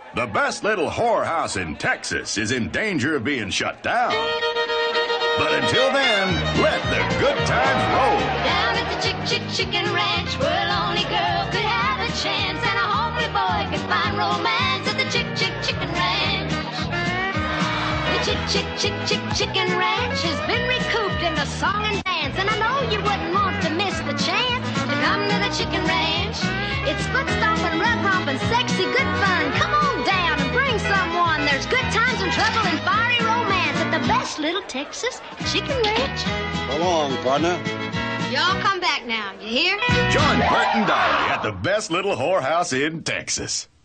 The best little whorehouse in Texas is in danger of being shut down. But until then, let the good times roll. Down at the Chicken Ranch, where a lonely girl could have a chance, and a homely boy could find romance at the Chicken Ranch. The Chicken Ranch has been recouped in the song and dance, and I know you wouldn't want to miss the chance to come to the Chicken Ranch. It's foot stomping, rug romping, sexy, good fun. Come on down and bring someone. There's good times and trouble and fiery romance at the best little Texas Chicken Ranch. So long, partner. Y'all come back now, you hear? Join Burt and Dolly at the best little whorehouse in Texas.